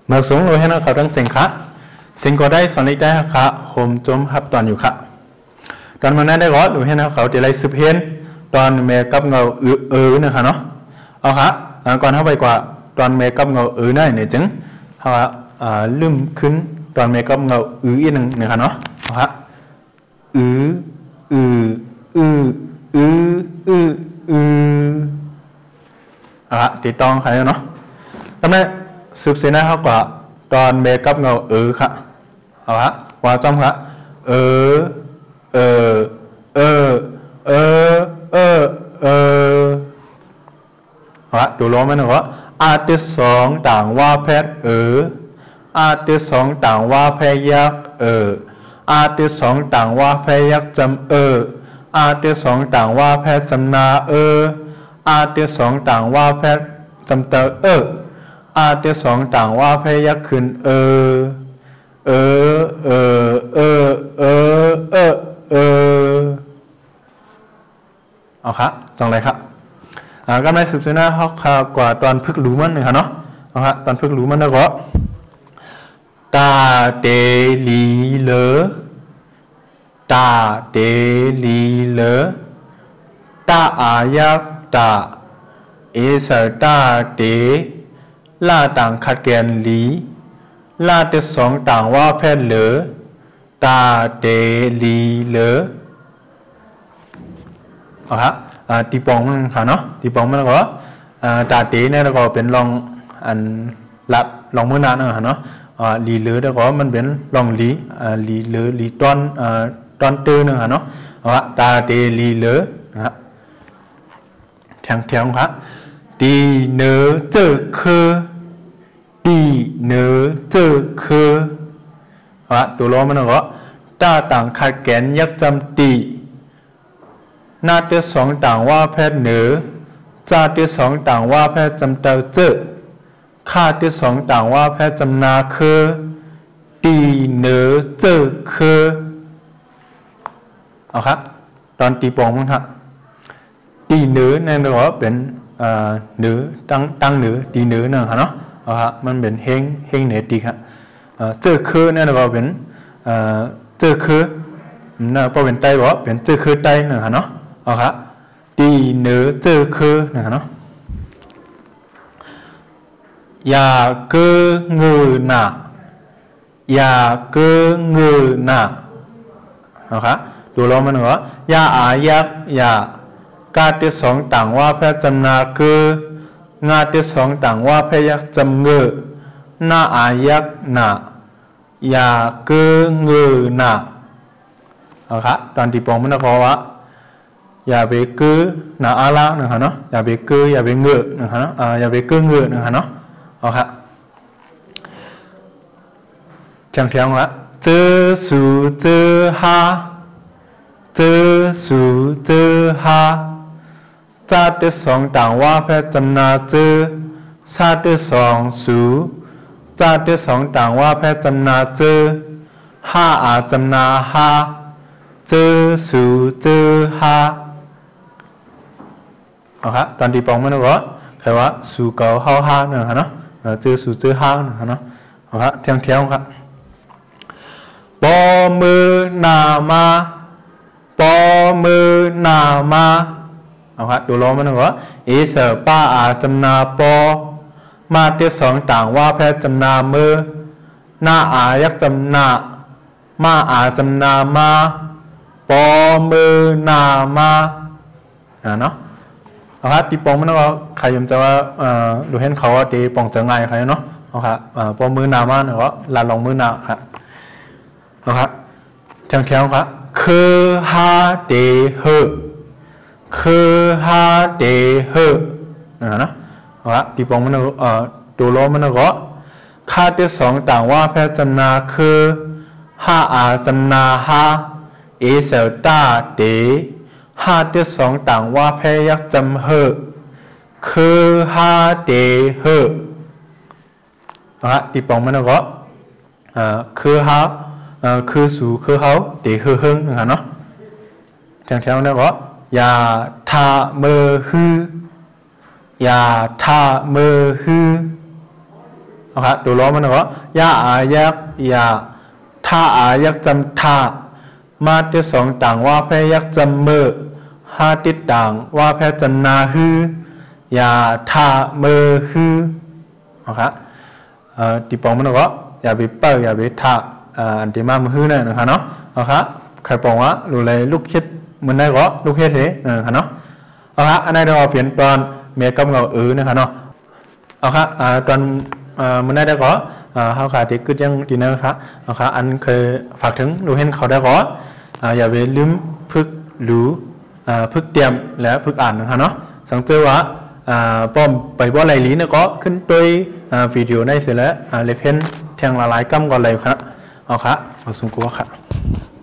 เมื่อสูงเราให้เราเขาทั้งเสียงค่ะเสียงก็ได้สอนเล็กได้ค่ะโฮมจมฮับตอนอยู่ค่ะตอนมันนั้นได้ก็เราให้เราเขาจะไล่สืบเห็นตอนเมกับเงานะคะเนาะเอาค่ะก่อนเข้าไปกว่าตอนเมกับเงานั่นเนี่ยจึงเขาลืมขึ้นตอนเมกับเงาอีกหนึ่งนะคะเนาะเอาค่ะติดต้องใครเนาะทำไมสืบเสียนะเขากว่าตอนเมกับเงาค่ะเอาฮะว่าจำค่ะดูล้อมันเหรออาทิตย์สองต่างว่าแพทย์อาทิตย์สองต่างว่าแพยักอาทิตย์สองต่างว่าแพยักจำอาทิตย์สองต่างว่าแพทย์จำนาอาทิตย์สองต่างว่าแพทย์จำเตอาทิตย์สองต่างว่าแพยักขึ้นเอาค่ะจังไรครับกำไรสืบเสนาเขาข่าวกว่าตอนพึกหลูมันหนึ่งค่ะเนาะเอาค่ะตอนพึกหลูมันนะก็ตาเตลีเลตาเตลีเลตาอายักตาเอสตาเตลาต่างขัดแกนลีลาเตสองต่างว่าแพทย์เหลือตาเตลีเหลือเอาฮะตีปองมันค่ะเนาะตีปองมันก็ตาเตเนี่ยก็เป็นลองอันลับลองมือนานนะเนาะลีเหลือแล้วก็มันเป็นลองลีเหลือลีตอนตื้อนึงค่ะเนาะเอาฮะตาเตลีเหลือนะฮะแทงครับตีเนื้อเจอคือตีเนื้อเจอคือตัวล้อมันก็ตาต่างขัดแกนยักจำตีนาเตสองต่างว่าแพทย์เหนือจาเตสองต่างว่าแพทย์จำเตาเจอข้าเตสองต่างว่าแพทย์จำนาคือตีเนื้อเจอคือเอาครับตอนตีปองมั้งครับตีเนื้อนั่นก็เป็นเนื้อตั้งเนื้อตีเนื้อนั่นค่ะเนาะมันเป็นเฮงเหนือตีครับเจอคือนั่นก็เป็นเจอคือนั่นพอเป็นไตบอกเป็นเจอคือไตนั่นค่ะเนาะเอาครับตีเนื้อเจอคือนั่นค่ะเนาะอย่าเก้อเงือหน้าอย่าเก้อเงือหน้าเอาครับดูแล้วมันก็อย่าอายักอย่ากาเตสองต่างว่าแพทย์จำนาคืองาเตสองต่างว่าแพทย์ยักจำเงือหน้าอายักหน้าอย่าเก้อเงือหน้าเอาครับตอนที่ปองมันก็ว่าอย่าไปเก้อหน้าอาลานะครับเนาะอย่าไปเก้ออย่าไปเงือนะครับเนาะอย่าไปเก้อเงือนะครับเนาะเอาครับจังเทียงละเจอสูเจอฮาเจอสูเจอฮาจาเตสองต่างว่าแพทย์จำนาเจอซาเตสองสูจาเตสองต่างว่าแพทย์จำนาเจอห้าอาจำนาฮาเจอสูเจอฮาเอาครับตอนที่ปองมันก็ใครว่าสูเก่าเฮาฮาเนี่ยครับเนาะเจอสูเจอฮาเนี่ยครับเนาะเอาครับเที่ยงครับปอมือนามาปอมือนามาเอาครับดูล้อมันก็เอเสป้าอาจำนาปอมาเตสองต่างว่าแพทย์จำนามือหน้าอายักจำนามาอาจำนามาปอมือนามาเนาะเอาครับตีปองมันก็ใครยมจะว่าดูเห็นเขาว่าตีปองจะไงใครเนาะเอาครับปอมือนามาเนาะลาลองมือนาครับเอาครับเที่ยงครับคือฮาเดเฮคือฮาเดเฮนะว่าตีปองมันตัวล้อมันก็ค่าเตสองต่างว่าแพทย์จำนาคือฮาอาจำนาฮาเอเซลตาเดฮาเตสองต่างว่าแพทย์ยักจำเฮคือฮาเดเฮตีปองมันก็คือฮาคือสูคือเขาเดเฮเฮงนะครับเนาะแถวๆนั้นก็อย่าทาเมอฮืออย่าทาเมอฮือนะครับตัวล้อมันก็ยาอายักยาท่าอายักจำท่ามาที่สองต่างว่าแพ้ยักจำเมื่อห้าติดต่างว่าแพ้จันนาฮือยาท่าเมื่อฮือนะครับตีปองมันก็อย่าไปเปิดอย่าไปท่าอันที่มามือฮือเนี่ยนะครับเนาะนะครับใครปองว่ารู้เลยลูกคิดมันได้ก็ลูกคิดเหรอนะครับเนาะนะครับอันนี้เราเปลี่ยนตอนเมียกำเงานะครับเนาะนะครับตอนมันได้ก็เขาขาดที่กึศยังดีนะครับนะครับอันเคยฝากถึงดูเห็นเขาได้ก็อย่าไปลืมพึกหรือพึกเตรียมและพึกอ่านนะครับเนาะสังเกตว่าป้อมไปบ่ไหลลีเนี่ยก็ขึ้นด้วยวิดีโอในเสร็จแล้วเลยเพ้นแทงละลายกำก่อนเลยครับเอาครับมาสุ่มกัวครับ